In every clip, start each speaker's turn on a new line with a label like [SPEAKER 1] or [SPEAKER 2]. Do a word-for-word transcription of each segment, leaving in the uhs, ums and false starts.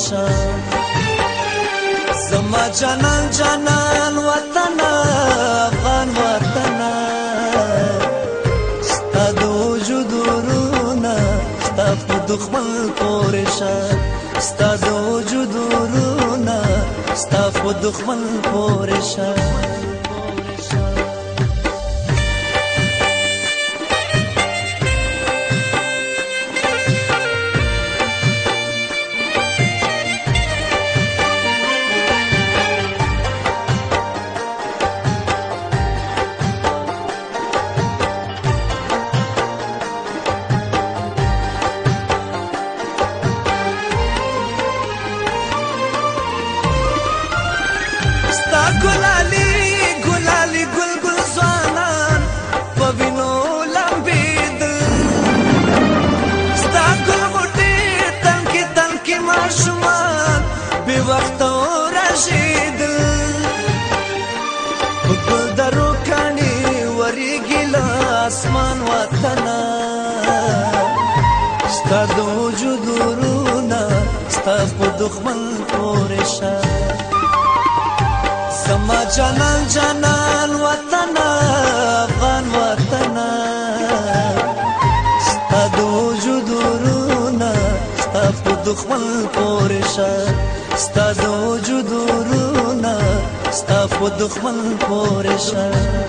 [SPEAKER 1] شه زما جانان جانان وطن افغان وطن ستا د وجود ورونه ستا په دښمن پورې شه ستا د وجود ورونه ستا په دښمن پورې شه ګلالي ګلالي ګل ګل ځوانان په وینو لمبېدل ستا ګل غوټې تنکې تنکې ماشومان بې وخته ورژېدل په ګلدرو کاڼي ورېږي له اسمان وطنه ستا د وجود ورونه ستا په دښمن پورې شه زما جانان جانان وطن افغان وطن ستا د وجود ورونه ستا په دښمن پورې شه ستا د وجود ورونه ستا په دښمن پورې شه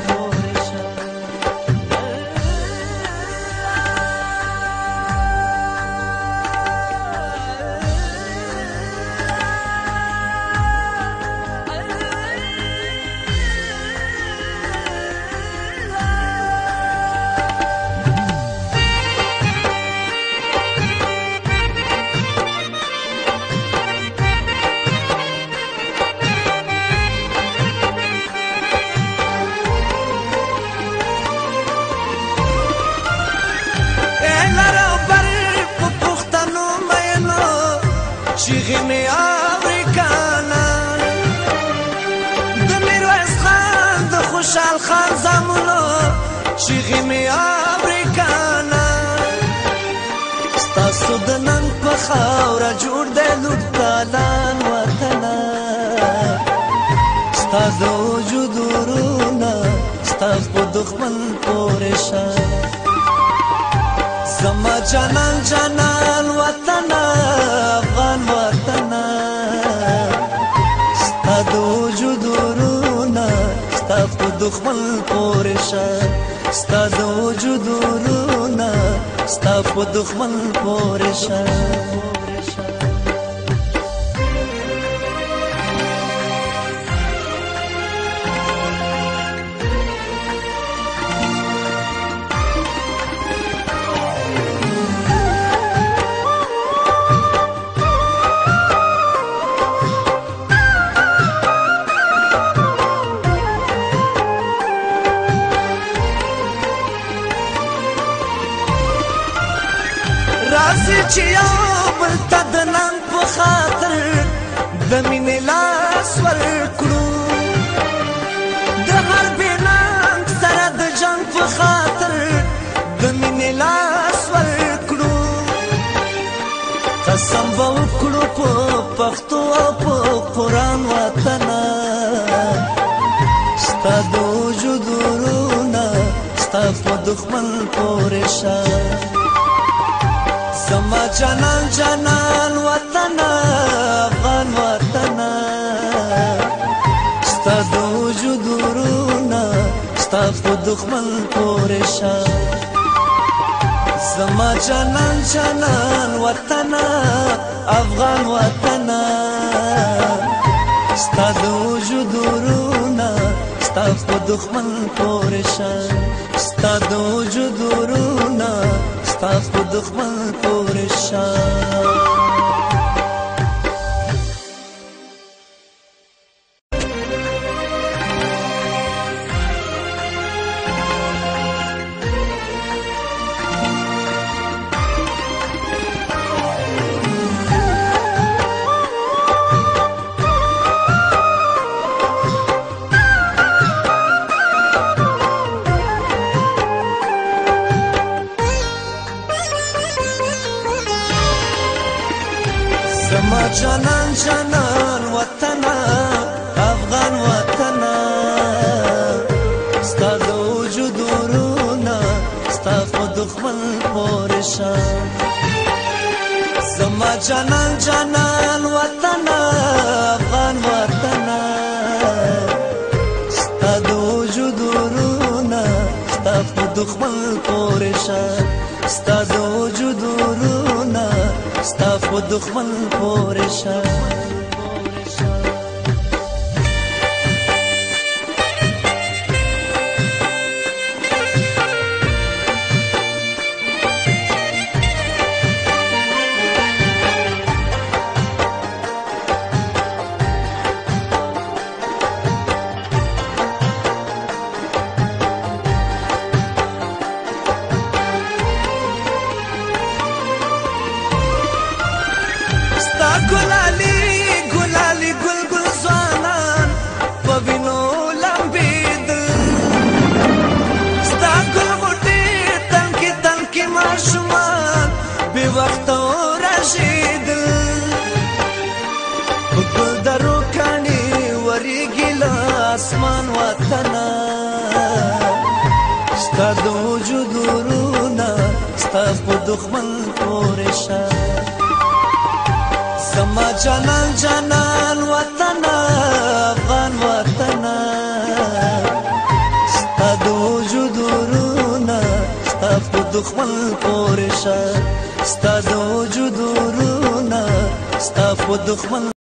[SPEAKER 1] چیغې مې اورې کنه د میرویس خان د خوشحال خان زامنو چیغې مې اورې کنه ستاسو د ننګ په خاوره جوړ دی لوټ دالان وطنه ستا د وجود ورونه ستا په دښمن پورې شه زما جانان جانان وطن افغان وطن ستا د وجود ورونه ستا په دښمن پورې شه ستا د وجود ورونه ستا په دښمن پورې شه راځي چې یو بل ته د ننګ په خاطر د مینې لاس ورکړو د هر بې ننګ سره د جنګ په خاطر د مینې لاس ورکړو قسم به وکړو په پښتو او په قرآن وطنه ستا د وجود ورونه ستا په دښمن پورې شه زما جانان جانان وطن افغان وطن ستا د وجود ورونه ستا په دښمن پورې شه زما جانان جانان وطن افغان وطن ستا د وجود ورونه ستا په دښمن پورې شه ستا د وجود ورونه ستا په دښمن پورې شه جانان جانان وطنا افغان وطنا ستا د وجود ورونه ستا په دښمن پورې شه زما جانان جانان وطنا افغان وطنا ستا د وجود ورونه ستا په دښمن پورې شه ستا د وجود ورونه ستا په دښمن پورې شه ګلالي ګلالي ګل ګل ځوانان په وینو لمبېدل ستا ګل غوټې تنکې تنکې ماشومان بې وخته ورژېدل په ګلدرو کاڼي ورېږي له اسمان وطنه ستا د وجود ورونه ستا په دښمن پورې شه زما جانان جانان وطنا افغان وطنا ستا د وجود ورونه ستا په دښمن پورې شه ستا د وجود ورونه ستا په دښمن